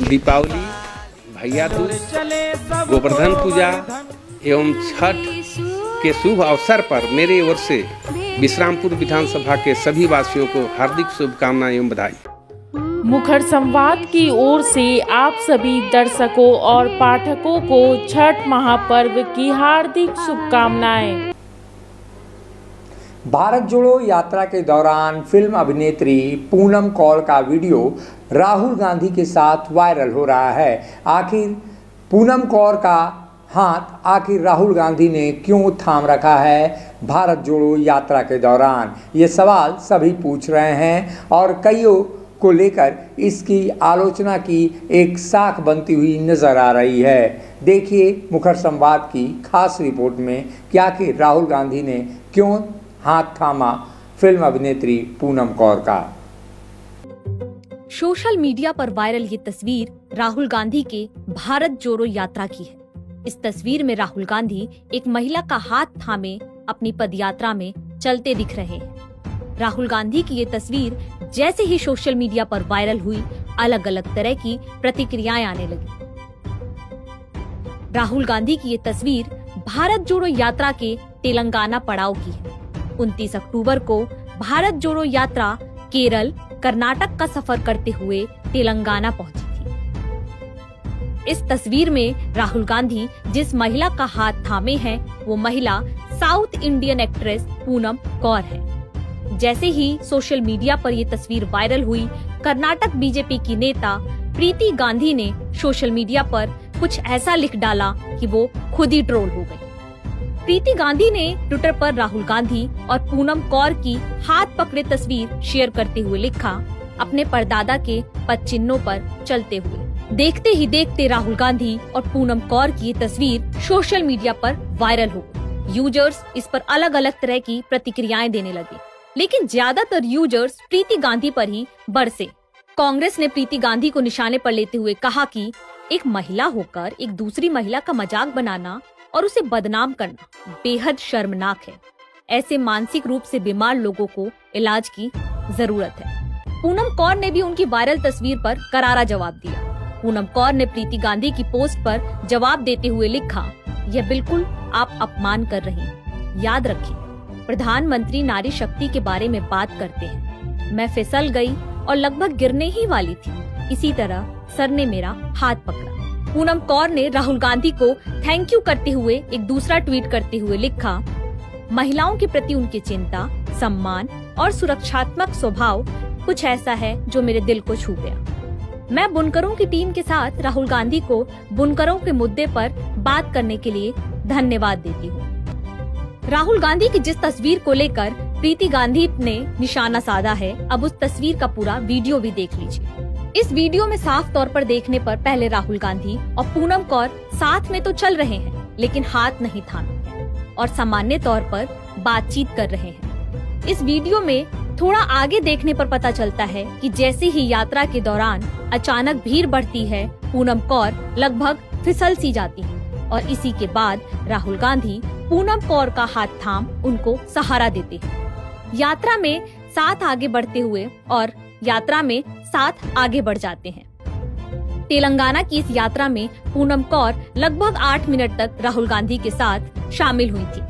दीपावली, भैया दूज, गोवर्धन पूजा एवं छठ के शुभ अवसर पर मेरी ओर से विश्रामपुर विधानसभा के सभी वासियों को हार्दिक शुभकामनाएं एवं बधाई। मुखर संवाद की ओर से आप सभी दर्शकों और पाठकों को छठ महापर्व की हार्दिक शुभकामनाएं। भारत जोड़ो यात्रा के दौरान फिल्म अभिनेत्री पूनम कौर का वीडियो राहुल गांधी के साथ वायरल हो रहा है। आखिर पूनम कौर का हाथ आखिर राहुल गांधी ने क्यों थाम रखा है भारत जोड़ो यात्रा के दौरान, ये सवाल सभी पूछ रहे हैं और कईयों को लेकर इसकी आलोचना की एक साख बनती हुई नजर आ रही है। देखिए मुखर संवाद की खास रिपोर्ट में कि आखिर राहुल गांधी ने क्यों हाथ थामा फिल्म अभिनेत्री पूनम कौर का। सोशल मीडिया पर वायरल ये तस्वीर राहुल गांधी के भारत जोड़ो यात्रा की है। इस तस्वीर में राहुल गांधी एक महिला का हाथ थामे अपनी पदयात्रा में चलते दिख रहे हैं। राहुल गांधी की ये तस्वीर जैसे ही सोशल मीडिया पर वायरल हुई, अलग अलग तरह की प्रतिक्रियाएं आने लगी। राहुल गांधी की ये तस्वीर भारत जोड़ो यात्रा के तेलंगाना पड़ाव की है। 29 अक्टूबर को भारत जोड़ो यात्रा केरल, कर्नाटक का सफर करते हुए तेलंगाना पहुंची थी। इस तस्वीर में राहुल गांधी जिस महिला का हाथ थामे हैं, वो महिला south Indian actress Poonam Kaur है। जैसे ही सोशल मीडिया पर ये तस्वीर वायरल हुई, कर्नाटक बीजेपी की नेता प्रीति गांधी ने सोशल मीडिया पर कुछ ऐसा लिख डाला कि वो खुद ही ट्रोल हो गई। प्रीति गांधी ने ट्विटर पर राहुल गांधी और पूनम कौर की हाथ पकड़े तस्वीर शेयर करते हुए लिखा, अपने परदादा के पद चिन्हों पर चलते हुए। देखते ही देखते राहुल गांधी और पूनम कौर की ये तस्वीर सोशल मीडिया पर वायरल हो गई। यूजर्स इस पर अलग अलग तरह की प्रतिक्रियाएं देने लगे, लेकिन ज्यादातर यूजर्स प्रीति गांधी पर ही बरसे। कांग्रेस ने प्रीति गांधी को निशाने पर लेते हुए कहा कि एक महिला होकर एक दूसरी महिला का मजाक बनाना और उसे बदनाम करना बेहद शर्मनाक है। ऐसे मानसिक रूप से बीमार लोगों को इलाज की जरूरत है। पूनम कौर ने भी उनकी वायरल तस्वीर पर करारा जवाब दिया। पूनम कौर ने प्रीति गांधी की पोस्ट पर जवाब देते हुए लिखा, यह बिल्कुल आप अपमान कर रही हैं। याद रखिए, प्रधानमंत्री नारी शक्ति के बारे में बात करते हैं। मैं फिसल गई और लगभग गिरने ही वाली थी। इसी तरह सर ने मेरा हाथ पकड़ा। पूनम कौर ने राहुल गांधी को थैंक यू करते हुए एक दूसरा ट्वीट करते हुए लिखा, महिलाओं के प्रति उनकी चिंता, सम्मान और सुरक्षात्मक स्वभाव कुछ ऐसा है जो मेरे दिल को छू गया। मैं बुनकरों की टीम के साथ राहुल गांधी को बुनकरों के मुद्दे पर बात करने के लिए धन्यवाद देती हूँ। राहुल गांधी की जिस तस्वीर को लेकर प्रीति गांधी ने निशाना साधा है, अब उस तस्वीर का पूरा वीडियो भी देख लीजिए। इस वीडियो में साफ तौर पर देखने पर पहले राहुल गांधी और पूनम कौर साथ में तो चल रहे हैं, लेकिन हाथ नहीं थामे और सामान्य तौर पर बातचीत कर रहे हैं। इस वीडियो में थोड़ा आगे देखने पर पता चलता है कि जैसे ही यात्रा के दौरान अचानक भीड़ बढ़ती है, पूनम कौर लगभग फिसल सी जाती है और इसी के बाद राहुल गांधी पूनम कौर का हाथ थाम उनको सहारा देते हैं। यात्रा में साथ आगे बढ़ते हुए और यात्रा में साथ आगे बढ़ जाते हैं। तेलंगाना की इस यात्रा में पूनम कौर लगभग 8 मिनट तक राहुल गांधी के साथ शामिल हुई थी।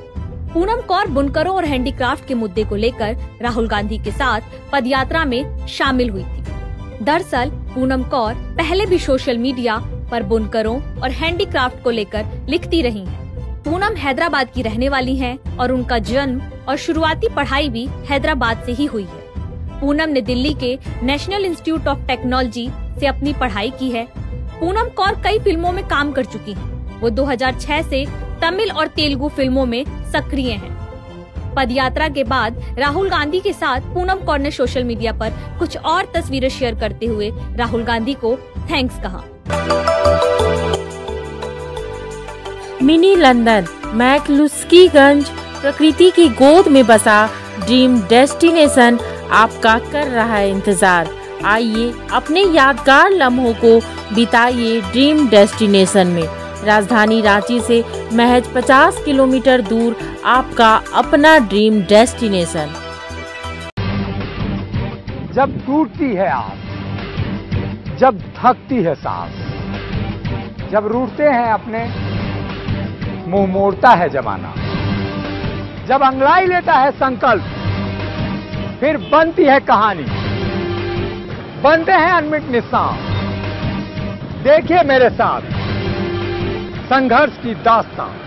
पूनम कौर बुनकरों और हैंडीक्राफ्ट के मुद्दे को लेकर राहुल गांधी के साथ पदयात्रा में शामिल हुई थी। दरअसल पूनम कौर पहले भी सोशल मीडिया पर बुनकरों और हैंडीक्राफ्ट को लेकर लिखती रही हैं। पूनम हैदराबाद की रहने वाली हैं और उनका जन्म और शुरुआती पढ़ाई भी हैदराबाद से ही हुई है। पूनम ने दिल्ली के नेशनल इंस्टीट्यूट ऑफ टेक्नोलॉजी से अपनी पढ़ाई की है। पूनम कौर कई फिल्मों में काम कर चुकी हैं। वो 2006 से तमिल और तेलुगु फिल्मों में सक्रिय हैं। पदयात्रा के बाद राहुल गांधी के साथ पूनम कौर ने सोशल मीडिया पर कुछ और तस्वीरें शेयर करते हुए राहुल गांधी को थैंक्स कहा। मिनी लंदन मैक्लुस्कीगंज प्रकृति की गोद में बसा ड्रीम डेस्टिनेशन आपका कर रहा है इंतजार। आइए अपने यादगार लम्हों को बिताइए ड्रीम डेस्टिनेशन में। राजधानी रांची से महज 50 किलोमीटर दूर आपका अपना ड्रीम डेस्टिनेशन। जब टूटती है आस, जब थकती है सांस। जब रूठते हैं अपने, मुंह मोड़ता है जमाना। जब अंगड़ाई लेता है संकल्प, फिर बनती है कहानी, बनते हैं अनमिट निशान। देखिए मेरे साथ संघर्ष की दास्तां।